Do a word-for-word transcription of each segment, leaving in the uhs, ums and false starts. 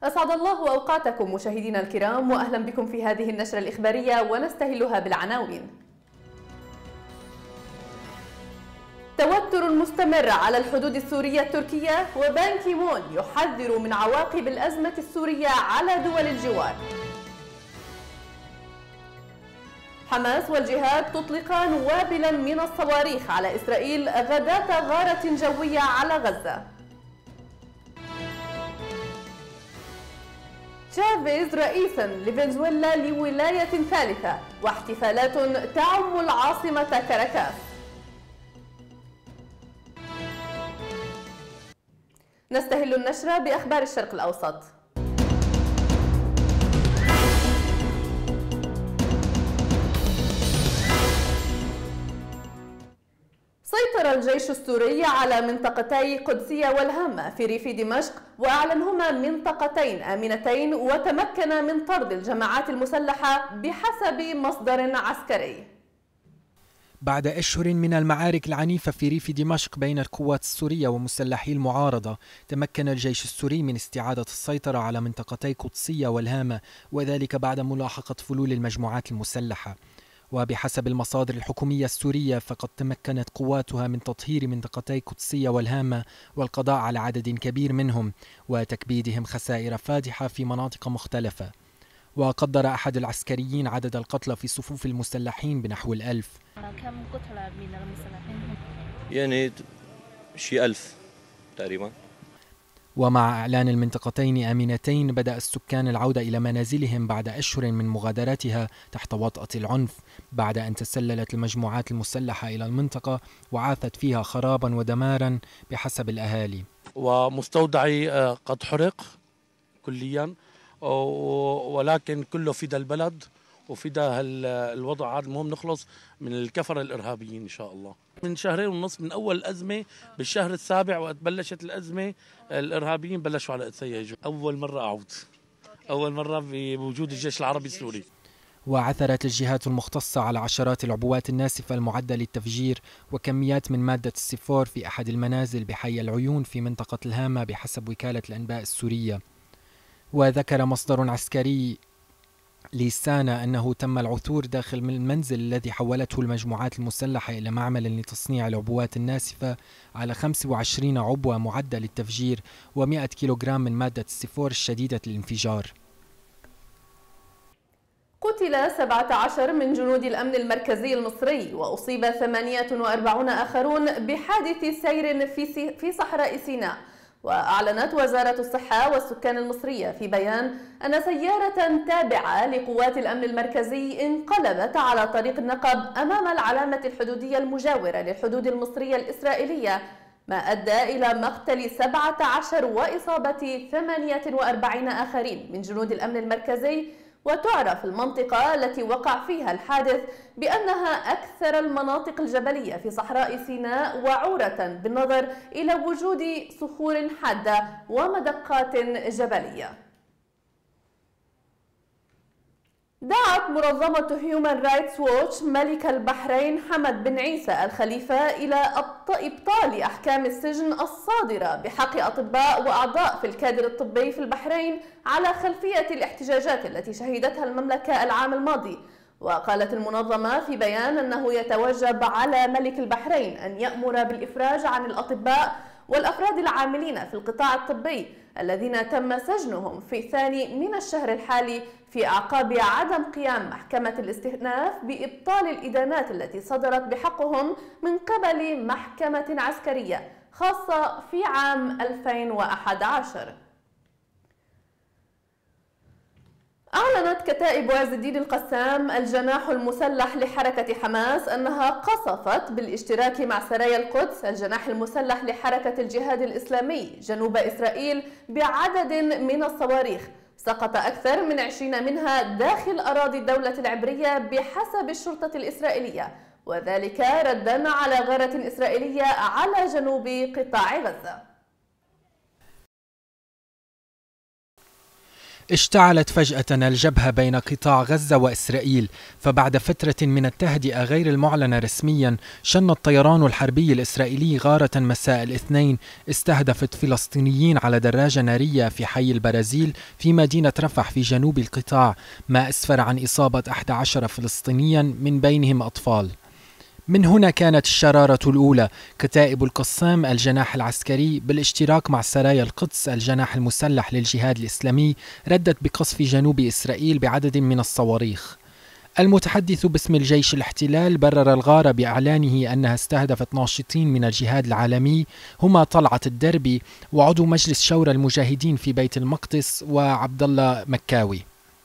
أسعد الله أوقاتكم مشاهدينا الكرام، وأهلا بكم في هذه النشرة الإخبارية ونستهلها بالعناوين. توتر مستمر على الحدود السورية التركية، وبان كي مون يحذر من عواقب الأزمة السورية على دول الجوار. حماس والجهاد تطلقان وابلا من الصواريخ على إسرائيل غداة غارة جوية على غزة. تشافيز رئيسا لفنزويلا لولاية ثالثة، واحتفالات تعم العاصمة كاراكاس. نستهل النشرة بأخبار الشرق الأوسط. سيطر الجيش السوري على منطقتي قدسية والهامة في ريف دمشق، وأعلنهما منطقتين آمنتين، وتمكن من طرد الجماعات المسلحة بحسب مصدر عسكري. بعد أشهر من المعارك العنيفة في ريف دمشق بين القوات السورية ومسلحي المعارضة، تمكن الجيش السوري من استعادة السيطرة على منطقتي قدسية والهامة، وذلك بعد ملاحقة فلول المجموعات المسلحة. وبحسب المصادر الحكومية السورية، فقد تمكنت قواتها من تطهير منطقتي قدسية والهامة والقضاء على عدد كبير منهم، وتكبيدهم خسائر فادحة في مناطق مختلفة. وقدر أحد العسكريين عدد القتلى في صفوف المسلحين بنحو الألف. كم قتلى من المسلحين؟ يعني شي ألف تقريبا. ومع إعلان المنطقتين آمنتين، بدأ السكان العودة إلى منازلهم بعد أشهر من مغادرتها تحت وطأة العنف، بعد أن تسللت المجموعات المسلحة إلى المنطقة وعاثت فيها خرابا ودمارا بحسب الأهالي. ومستودعي قد حرق كليا، ولكن كله فدى البلد وفدى الوضع. هذا المهم نخلص من الكفرة الإرهابيين إن شاء الله. من شهرين ونص من أول الأزمة بالشهر السابع وقت بلشت الأزمة، الإرهابيين بلشوا على إتسيج. أول مرة أعود، أول مرة بوجود الجيش العربي السوري. وعثرت الجهات المختصة على عشرات العبوات الناسفة المعدة للتفجير وكميات من مادة السيفور في أحد المنازل بحي العيون في منطقة الهامة بحسب وكالة الأنباء السورية. وذكر مصدر عسكري لسانا أنه تم العثور داخل المنزل الذي حولته المجموعات المسلحة إلى معمل لتصنيع العبوات الناسفة على خمس وعشرين عبوة معدة للتفجير ومئة كيلوغرام من مادة السيفور الشديدة الانفجار. قتل سبعة عشر من جنود الأمن المركزي المصري، وأصيب ثمانية وأربعين آخرون بحادث سير في في صحراء سيناء. وأعلنت وزارة الصحة والسكان المصرية في بيان أن سيارة تابعة لقوات الأمن المركزي انقلبت على طريق النقب أمام العلامة الحدودية المجاورة للحدود المصرية الإسرائيلية، ما أدى إلى مقتل سبعة عشر وإصابة ثمانية وأربعين آخرين من جنود الأمن المركزي. وتعرف المنطقة التي وقع فيها الحادث بأنها أكثر المناطق الجبلية في صحراء سيناء وعورة بالنظر إلى وجود صخور حادة ومدقات جبلية. دعت منظمة هيومان رايتس ووتش ملك البحرين حمد بن عيسى الخليفة إلى إبطال أحكام السجن الصادرة بحق أطباء وأعضاء في الكادر الطبي في البحرين على خلفية الاحتجاجات التي شهدتها المملكة العام الماضي. وقالت المنظمة في بيان أنه يتوجب على ملك البحرين أن يأمر بالإفراج عن الأطباء والأفراد العاملين في القطاع الطبي الذين تم سجنهم في الثاني من الشهر الحالي في أعقاب عدم قيام محكمة الاستئناف بإبطال الإدانات التي صدرت بحقهم من قبل محكمة عسكرية خاصة في عام ألفين وأحد عشر. أعلنت كتائب عز الدين القسام الجناح المسلح لحركة حماس أنها قصفت بالاشتراك مع سرايا القدس الجناح المسلح لحركة الجهاد الإسلامي جنوب إسرائيل بعدد من الصواريخ، سقط أكثر من عشرين منها داخل أراضي الدولة العبرية بحسب الشرطة الإسرائيلية، وذلك ردا على غارة إسرائيلية على جنوب قطاع غزة. اشتعلت فجأة الجبهة بين قطاع غزة وإسرائيل، فبعد فترة من التهدئة غير المعلنة رسميا شن الطيران الحربي الإسرائيلي غارة مساء الاثنين استهدفت فلسطينيين على دراجة نارية في حي البرازيل في مدينة رفح في جنوب القطاع، ما أسفر عن إصابة أحد عشر فلسطينيا من بينهم أطفال. من هنا كانت الشرارة الأولى. كتائب القسام الجناح العسكري بالاشتراك مع سرايا القدس الجناح المسلح للجهاد الإسلامي ردت بقصف جنوب إسرائيل بعدد من الصواريخ. المتحدث باسم الجيش الاحتلال برر الغارة بإعلانه أنها استهدفت ناشطين من الجهاد العالمي هما طلعت الدربي وعضو مجلس شورى المجاهدين في بيت المقدس وعبد الله مكاوي.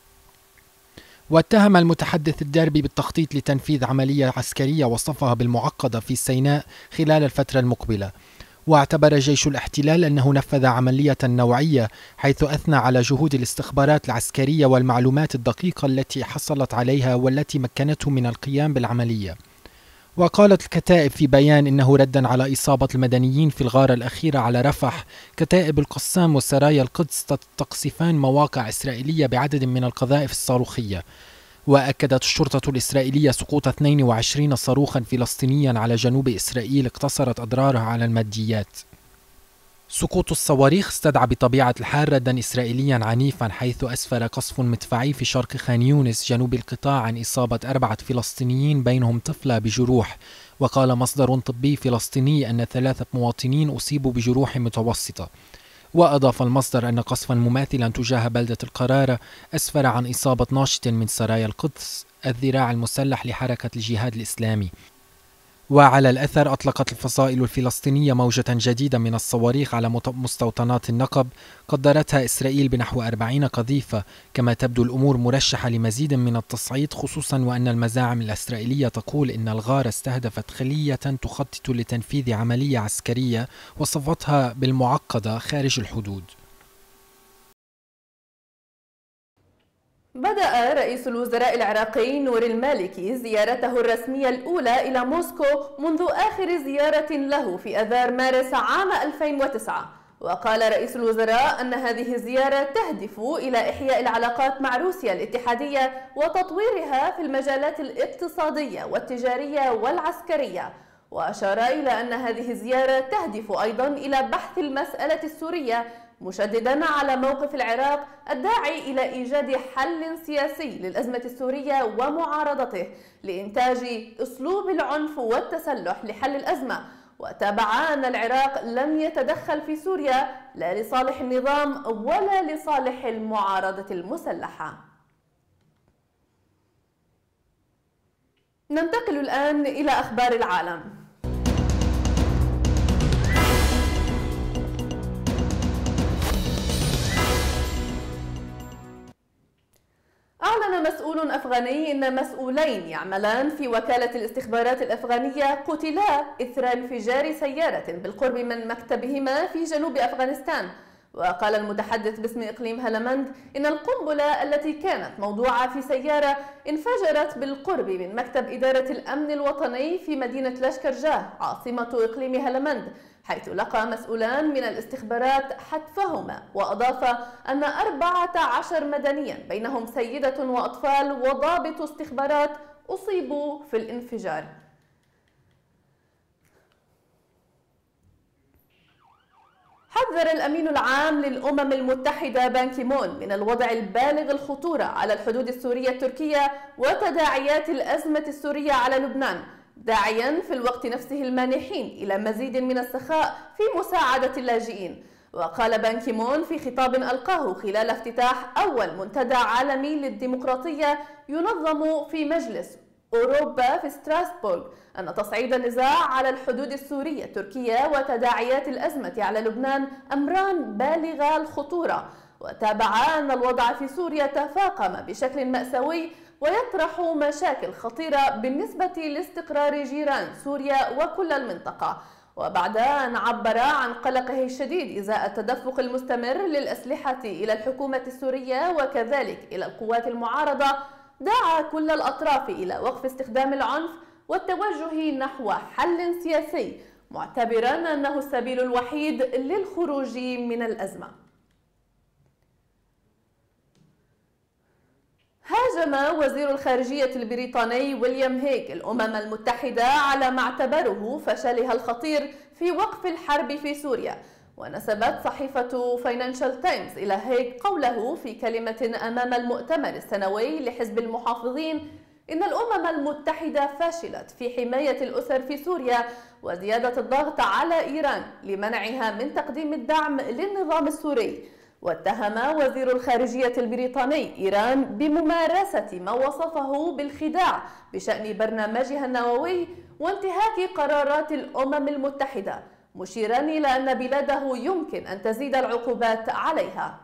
واتهم المتحدث الدربي بالتخطيط لتنفيذ عملية عسكرية وصفها بالمعقدة في سيناء خلال الفترة المقبلة. واعتبر جيش الاحتلال أنه نفذ عملية نوعية، حيث أثنى على جهود الاستخبارات العسكرية والمعلومات الدقيقة التي حصلت عليها والتي مكنته من القيام بالعملية. وقالت الكتائب في بيان إنه ردا على إصابة المدنيين في الغارة الأخيرة على رفح، كتائب القسام وسرايا القدس تقصفان مواقع إسرائيلية بعدد من القذائف الصاروخية. وأكدت الشرطة الإسرائيلية سقوط اثنين وعشرين صاروخا فلسطينيا على جنوب إسرائيل اقتصرت أضرارها على الماديات. سقوط الصواريخ استدعى بطبيعة الحال ردا إسرائيليا عنيفا، حيث أسفر قصف مدفعي في شرق خان يونس جنوب القطاع عن إصابة أربعة فلسطينيين بينهم طفلة بجروح. وقال مصدر طبي فلسطيني أن ثلاثة مواطنين أصيبوا بجروح متوسطة. وأضاف المصدر أن قصفا مماثلا تجاه بلدة القرارة أسفر عن إصابة ناشط من سرايا القدس الذراع المسلح لحركة الجهاد الإسلامي. وعلى الأثر أطلقت الفصائل الفلسطينية موجة جديدة من الصواريخ على مستوطنات النقب قدرتها إسرائيل بنحو أربعين قذيفة، كما تبدو الأمور مرشحة لمزيد من التصعيد، خصوصا وأن المزاعم الإسرائيلية تقول إن الغارة استهدفت خلية تخطط لتنفيذ عملية عسكرية وصفتها بالمعقدة خارج الحدود. بدأ رئيس الوزراء العراقي نور المالكي زيارته الرسمية الأولى إلى موسكو منذ آخر زيارة له في أذار مارس عام ألفين وتسعة. وقال رئيس الوزراء أن هذه الزيارة تهدف إلى إحياء العلاقات مع روسيا الاتحادية وتطويرها في المجالات الاقتصادية والتجارية والعسكرية. وأشار إلى أن هذه الزيارة تهدف أيضا إلى بحث المسألة السورية، مشددا على موقف العراق الداعي إلى إيجاد حل سياسي للأزمة السورية ومعارضته لإنتاج أسلوب العنف والتسلح لحل الأزمة. وتابع أن العراق لم يتدخل في سوريا لا لصالح النظام ولا لصالح المعارضة المسلحة. ننتقل الآن إلى أخبار العالم. أعلن مسؤول أفغاني أن مسؤولين يعملان في وكالة الاستخبارات الأفغانية قتلا إثر انفجار سيارة بالقرب من مكتبهما في جنوب أفغانستان. وقال المتحدث باسم إقليم هلمند إن القنبلة التي كانت موضوعة في سيارة انفجرت بالقرب من مكتب إدارة الأمن الوطني في مدينة لشكرجاه عاصمة إقليم هلمند، حيث لقى مسؤولان من الاستخبارات حتفهما. وأضاف أن أربعة عشر مدنيا بينهم سيدة وأطفال وضابط استخبارات أصيبوا في الانفجار. حذر الأمين العام للأمم المتحدة بان كيمون من الوضع البالغ الخطورة على الحدود السورية التركية وتداعيات الأزمة السورية على لبنان، داعيا في الوقت نفسه المانحين إلى مزيد من السخاء في مساعدة اللاجئين. وقال بان كيمون في خطاب ألقاه خلال افتتاح أول منتدى عالمي للديمقراطية ينظم في مجلس أوروبا في ستراسبورغ أن تصعيد النزاع على الحدود السورية التركية وتداعيات الأزمة على لبنان أمران بالغا الخطورة. وتابع أن الوضع في سوريا تفاقم بشكل مأساوي ويطرح مشاكل خطيرة بالنسبة لاستقرار جيران سوريا وكل المنطقة. وبعد أن عبر عن قلقه الشديد إزاء التدفق المستمر للأسلحة إلى الحكومة السورية وكذلك إلى القوات المعارضة، دعا كل الأطراف إلى وقف استخدام العنف والتوجه نحو حل سياسي، معتبرا أنه السبيل الوحيد للخروج من الأزمة. هاجم وزير الخارجية البريطاني ويليام هيغ الأمم المتحدة على ما اعتبره فشلها الخطير في وقف الحرب في سوريا. ونسبت صحيفة فاينانشال تايمز إلى هيغ قوله في كلمة أمام المؤتمر السنوي لحزب المحافظين إن الأمم المتحدة فشلت في حماية الأسر في سوريا وزيادة الضغط على إيران لمنعها من تقديم الدعم للنظام السوري. واتهم وزير الخارجية البريطاني إيران بممارسة ما وصفه بالخداع بشأن برنامجها النووي وانتهاك قرارات الأمم المتحدة، مشيرا إلى أن بلاده يمكن أن تزيد العقوبات عليها.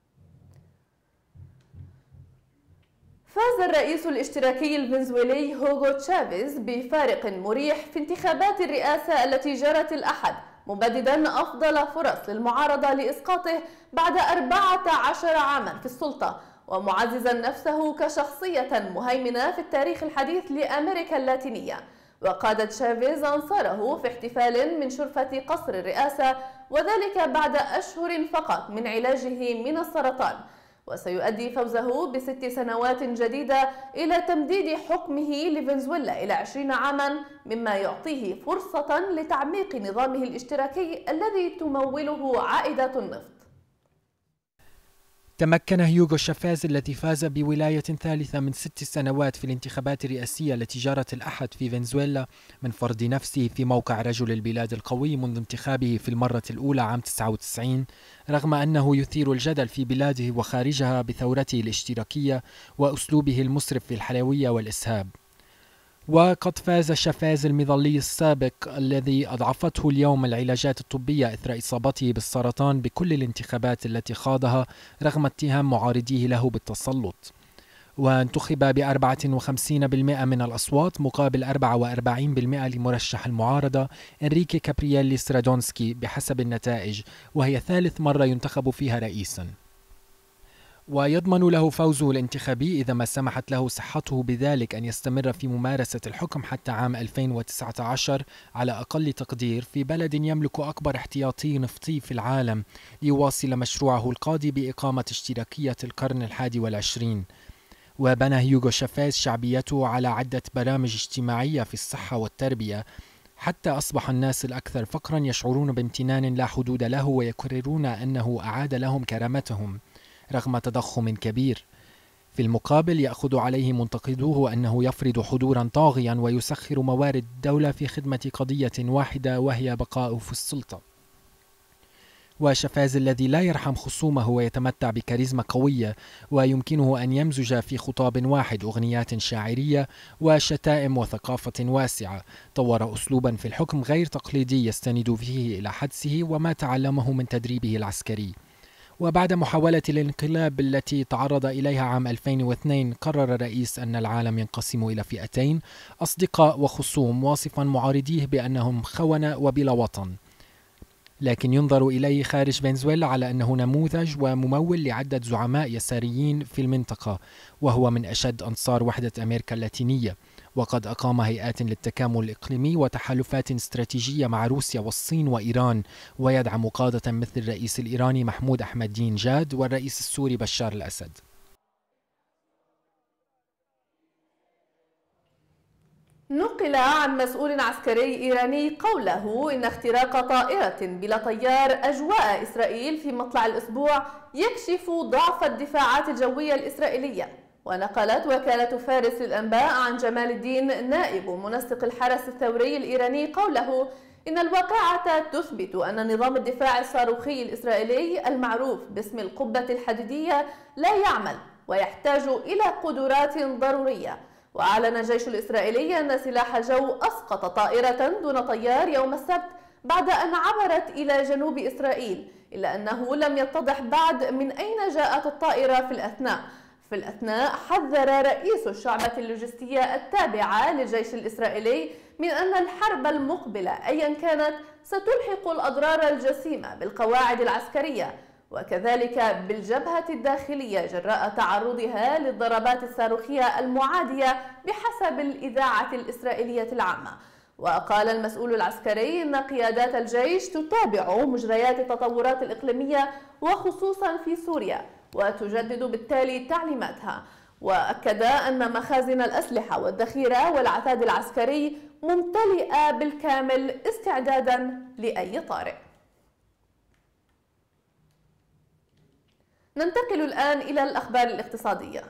فاز الرئيس الاشتراكي الفنزويلي هوغو تشافيز بفارق مريح في انتخابات الرئاسة التي جرت الأحد، مبددا أفضل فرص للمعارضة لإسقاطه بعد أربعة عشر عاما في السلطة، ومعززا نفسه كشخصية مهيمنة في التاريخ الحديث لأمريكا اللاتينية. وقاد تشافيز أنصاره في احتفال من شرفة قصر الرئاسة، وذلك بعد أشهر فقط من علاجه من السرطان. وسيؤدي فوزه بست سنوات جديدة إلى تمديد حكمه لفنزويلا إلى عشرين عاما، مما يعطيه فرصة لتعميق نظامه الاشتراكي الذي تموله عائدات النفط. تمكن هيوغو شافيز الذي فاز بولاية ثالثة من ست سنوات في الانتخابات الرئاسية التي جرت الأحد في فنزويلا من فرض نفسه في موقع رجل البلاد القوي منذ انتخابه في المرة الأولى عام تسعة وتسعين، رغم أنه يثير الجدل في بلاده وخارجها بثورته الاشتراكية وأسلوبه المسرف في الحلوية والإسهاب. وقد فاز شافيز المظلي السابق الذي أضعفته اليوم العلاجات الطبية إثر إصابته بالسرطان بكل الانتخابات التي خاضها رغم اتهام معارضيه له بالتسلط. وانتخب بأربعة وخمسين بالمئة من الأصوات مقابل أربعة وأربعين بالمئة لمرشح المعارضة إنريكي كابرييلي سرادونسكي بحسب النتائج، وهي ثالث مرة ينتخب فيها رئيساً. ويضمن له فوزه الانتخابي إذا ما سمحت له صحته بذلك أن يستمر في ممارسة الحكم حتى عام ألفين وتسعة عشر على أقل تقدير في بلد يملك أكبر احتياطي نفطي في العالم ليواصل مشروعه القاضي بإقامة اشتراكية القرن الحادي والعشرين. وبنى هيوغو شافيز شعبيته على عدة برامج اجتماعية في الصحة والتربية، حتى أصبح الناس الأكثر فقرا يشعرون بامتنان لا حدود له ويكررون أنه أعاد لهم كرامتهم رغم تضخم كبير. في المقابل يأخذ عليه منتقدوه أنه يفرض حضورا طاغيا ويسخر موارد الدولة في خدمة قضية واحدة وهي بقاؤه في السلطة. وشافيز الذي لا يرحم خصومه ويتمتع بكاريزما قوية ويمكنه أن يمزج في خطاب واحد أغنيات شاعرية وشتائم وثقافة واسعة، طور أسلوبا في الحكم غير تقليدي يستند فيه إلى حدسه وما تعلمه من تدريبه العسكري. وبعد محاولة الانقلاب التي تعرض إليها عام ألفين واثنين قرر الرئيس أن العالم ينقسم إلى فئتين، أصدقاء وخصوم، واصفا معارضيه بأنهم خونة وبلا وطن، لكن ينظر إليه خارج فنزويلا على أنه نموذج وممول لعدة زعماء يساريين في المنطقة، وهو من أشد أنصار وحدة أمريكا اللاتينية، وقد أقام هيئات للتكامل الإقليمي وتحالفات استراتيجية مع روسيا والصين وإيران، ويدعم قادة مثل الرئيس الإيراني محمود أحمدي نژاد والرئيس السوري بشار الأسد. نقل عن مسؤول عسكري إيراني قوله إن اختراق طائرة بلا طيار أجواء إسرائيل في مطلع الأسبوع يكشف ضعف الدفاعات الجوية الإسرائيلية. ونقلت وكالة فارس للأنباء عن جمال الدين نائب منسق الحرس الثوري الإيراني قوله إن الواقعة تثبت أن نظام الدفاع الصاروخي الإسرائيلي المعروف باسم القبة الحديدية لا يعمل ويحتاج إلى قدرات ضرورية. وأعلن الجيش الإسرائيلي أن سلاح جو أسقط طائرة دون طيار يوم السبت بعد أن عبرت إلى جنوب إسرائيل، إلا أنه لم يتضح بعد من أين جاءت الطائرة في الأثناء. في الأثناء حذر رئيس الشعبة اللوجستية التابعة للجيش الإسرائيلي من أن الحرب المقبلة أيا كانت ستلحق الأضرار الجسيمة بالقواعد العسكرية وكذلك بالجبهة الداخلية جراء تعرضها للضربات الصاروخية المعادية بحسب الإذاعة الإسرائيلية العامة. وقال المسؤول العسكري إن قيادات الجيش تتابع مجريات التطورات الإقليمية وخصوصا في سوريا وتجدد بالتالي تعليماتها. وأكد أن مخازن الأسلحة والذخيرة والعتاد العسكري ممتلئة بالكامل استعدادا لأي طارئ. ننتقل الآن إلى الأخبار الاقتصادية.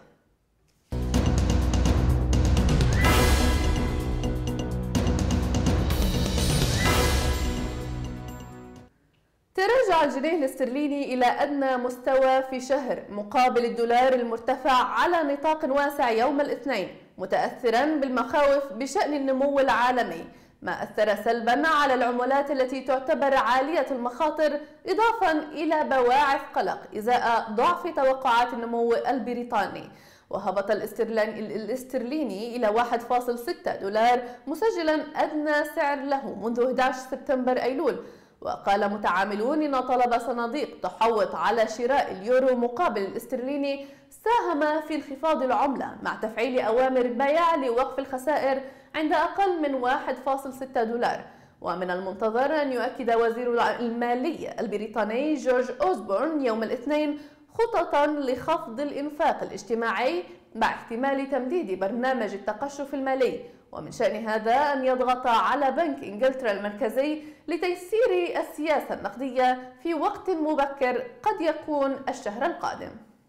تراجع الجنيه الاسترليني إلى أدنى مستوى في شهر مقابل الدولار المرتفع على نطاق واسع يوم الاثنين، متأثرا بالمخاوف بشأن النمو العالمي، ما أثر سلبا على العملات التي تعتبر عالية المخاطر، إضافا إلى بواعث قلق إزاء ضعف توقعات النمو البريطاني. وهبط الاسترليني إلى واحد فاصل ستة دولار، مسجلا أدنى سعر له منذ أحد عشر سبتمبر أيلول. وقال متعاملون إن طلب صناديق تحوط على شراء اليورو مقابل الاسترليني ساهم في انخفاض العملة، مع تفعيل أوامر بيع لوقف الخسائر عند أقل من واحد فاصل ستة دولار. ومن المنتظر أن يؤكد وزير المالية البريطاني جورج أوزبورن يوم الاثنين خططا لخفض الإنفاق الاجتماعي مع احتمال تمديد برنامج التقشف المالي، ومن شأن هذا أن يضغط على بنك إنجلترا المركزي لتيسير السياسة النقدية في وقت مبكر قد يكون الشهر القادم.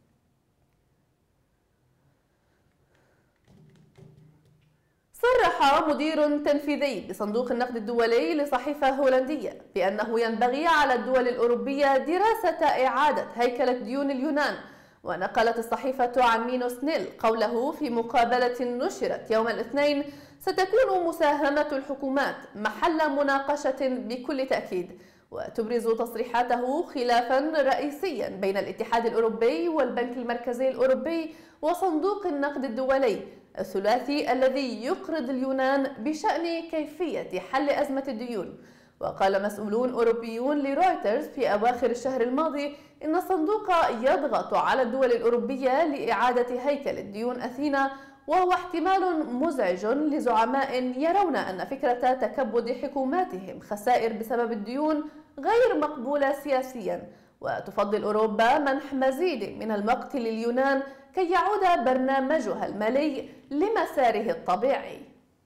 صرح مدير تنفيذي بصندوق النقد الدولي لصحيفة هولندية بأنه ينبغي على الدول الأوروبية دراسة إعادة هيكلة ديون اليونان. ونقلت الصحيفة عن مينوس نيل قوله في مقابلة نشرت يوم الاثنين: ستكون مساهمة الحكومات محل مناقشة بكل تأكيد. وتبرز تصريحاته خلافا رئيسيا بين الاتحاد الأوروبي والبنك المركزي الأوروبي وصندوق النقد الدولي الثلاثي الذي يقرض اليونان بشأن كيفية حل أزمة الديون. وقال مسؤولون أوروبيون لرويترز في أواخر الشهر الماضي إن الصندوق يضغط على الدول الأوروبية لإعادة هيكل ديون أثينا، وهو احتمال مزعج لزعماء يرون أن فكرة تكبد حكوماتهم خسائر بسبب الديون غير مقبولة سياسيا، وتفضل أوروبا منح مزيد من الوقت لليونان كي يعود برنامجها المالي لمساره الطبيعي.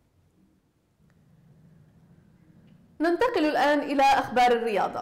ننتقل الآن إلى أخبار الرياضة.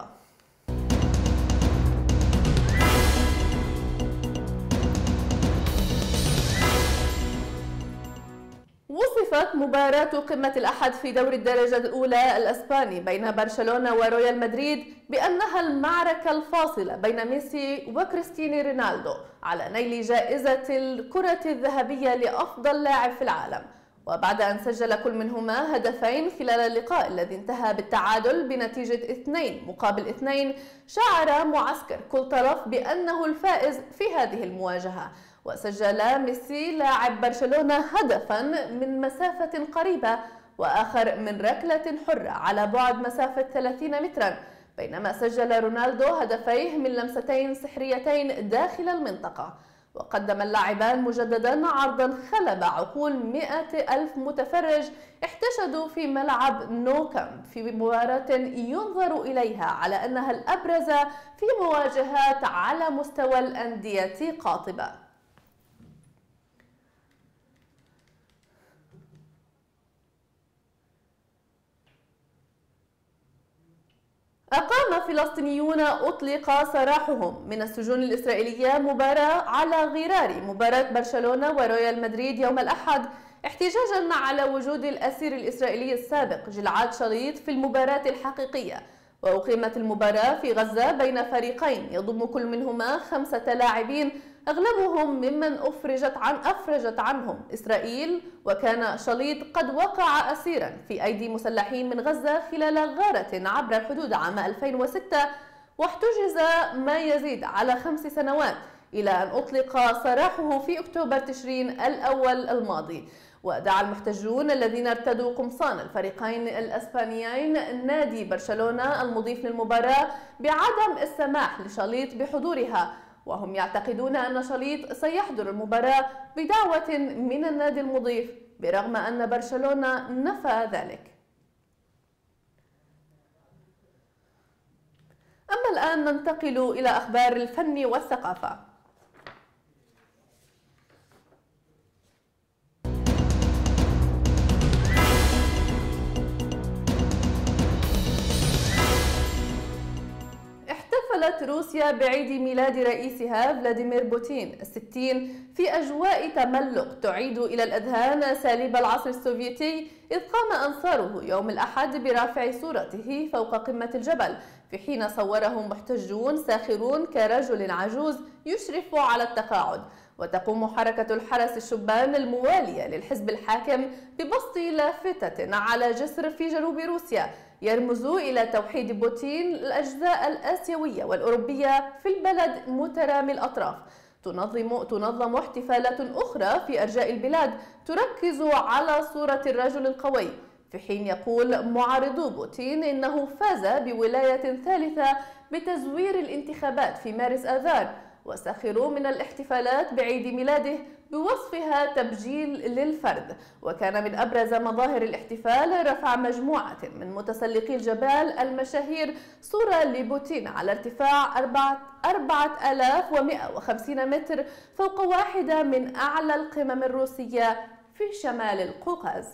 وصفت مباراة قمة الأحد في دوري الدرجة الأولى الأسباني بين برشلونة وريال مدريد بأنها المعركة الفاصلة بين ميسي وكريستيانو رونالدو على نيل جائزة الكرة الذهبية لأفضل لاعب في العالم. وبعد أن سجل كل منهما هدفين خلال اللقاء الذي انتهى بالتعادل بنتيجة اثنين مقابل اثنين، شعر معسكر كل طرف بأنه الفائز في هذه المواجهة. وسجل ميسي لاعب برشلونة هدفا من مسافة قريبة وآخر من ركلة حرة على بعد مسافة ثلاثين مترا، بينما سجل رونالدو هدفيه من لمستين سحريتين داخل المنطقة. وقدم اللاعبان مجددا عرضا خلب عقول مئة ألف متفرج احتشدوا في ملعب نو كامب في مباراة ينظر إليها على أنها الأبرز في مواجهات على مستوى الأندية قاطبة. أقام فلسطينيون أطلق سراحهم من السجون الإسرائيلية مباراة على غرار مباراة برشلونة وريال مدريد يوم الأحد، احتجاجا على وجود الأسير الإسرائيلي السابق جلعاد شاليط في المباراة الحقيقية. وأقيمت المباراة في غزة بين فريقين يضم كل منهما خمسة لاعبين أغلبهم ممن أفرجت عن أفرجت عنهم إسرائيل، وكان شاليط قد وقع أسيرا في أيدي مسلحين من غزة خلال غارة عبر الحدود عام ألفين وستة، واحتجز ما يزيد على خمس سنوات إلى أن أطلق سراحه في أكتوبر تشرين الأول الماضي. ودعا المحتجون الذين ارتدوا قمصان الفريقين الأسبانيين نادي برشلونة المضيف للمباراة بعدم السماح لشاليط بحضورها، وهم يعتقدون أن شاليط سيحضر المباراة بدعوة من النادي المضيف برغم أن برشلونة نفى ذلك. أما الآن ننتقل إلى أخبار الفن والثقافة. احتفلت روسيا بعيد ميلاد رئيسها فلاديمير بوتين الستين في أجواء تملق تعيد إلى الأذهان سالب العصر السوفيتي، إذ قام أنصاره يوم الأحد برفع صورته فوق قمة الجبل، في حين صوره محتجون ساخرون كرجل عجوز يشرف على التقاعد. وتقوم حركة الحرس الشبان الموالية للحزب الحاكم ببسط لافتة على جسر في جنوب روسيا يرمز إلى توحيد بوتين الأجزاء الآسيوية والأوروبية في البلد مترامي الأطراف. تنظم تنظم احتفالات أخرى في أرجاء البلاد تركز على صورة الرجل القوي، في حين يقول معارضو بوتين إنه فاز بولاية ثالثة بتزوير الانتخابات في مارس آذار، وسخروا من الاحتفالات بعيد ميلاده بوصفها تبجيل للفرد. وكان من أبرز مظاهر الاحتفال رفع مجموعة من متسلقي الجبال المشاهير صورة لبوتين على ارتفاع أربعة آلاف ومئة وخمسين متر فوق واحدة من أعلى القمم الروسية في شمال القوقاز.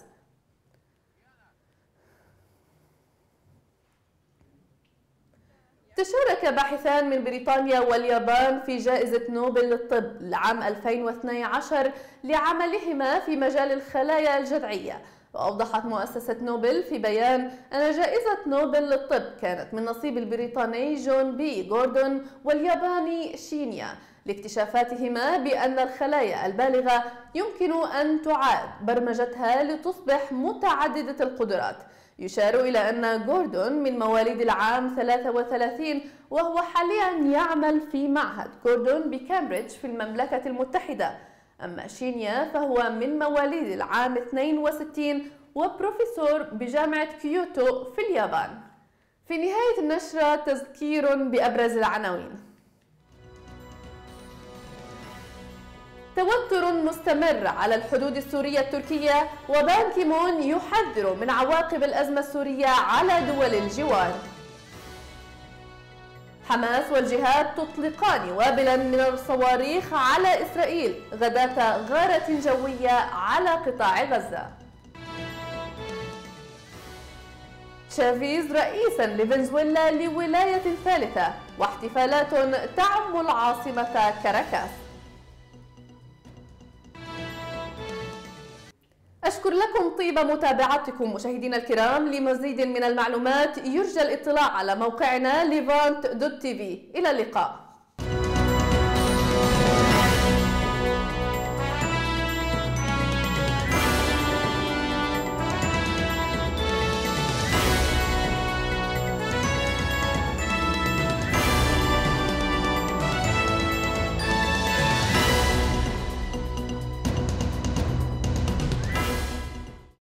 تشارك باحثان من بريطانيا واليابان في جائزة نوبل للطب لعام ألفين واثني عشر لعملهما في مجال الخلايا الجذعية. وأوضحت مؤسسة نوبل في بيان أن جائزة نوبل للطب كانت من نصيب البريطاني جون بي غوردون والياباني شينيا لاكتشافاتهما بأن الخلايا البالغة يمكن أن تعاد برمجتها لتصبح متعددة القدرات. يشار إلى أن غوردون من مواليد العام ثلاثة وثلاثين، وهو حاليا يعمل في معهد غوردون بكامبريدج في المملكة المتحدة. أما شينيا فهو من مواليد العام اثنين وستين وبروفيسور بجامعة كيوتو في اليابان. في نهاية النشرة تذكير بأبرز العناوين. توتر مستمر على الحدود السورية التركية، وبان كيمون يحذر من عواقب الأزمة السورية على دول الجوار. حماس والجهاد تطلقان وابلا من الصواريخ على إسرائيل غداة غارة جوية على قطاع غزة. شافيز رئيسا لفنزويلا لولاية ثالثة، واحتفالات تعم العاصمة كاراكاس. أشكر لكم طيب متابعتكم مشاهدينا الكرام. لمزيد من المعلومات يرجى الاطلاع على موقعنا ليفانت دوت تي في. إلى اللقاء.